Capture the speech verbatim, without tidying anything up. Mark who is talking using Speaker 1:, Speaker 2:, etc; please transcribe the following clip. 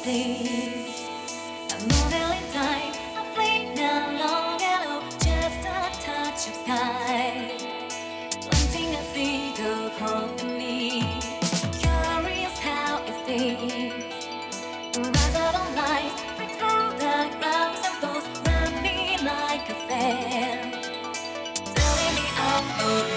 Speaker 1: days. I'm moving in time, I'm playing down long yellow, just a touch of sky. Planting a seed of hope in me. Curious how it stays. Rise out on light, break through the clouds and post, run me like a fan. Telling me I'm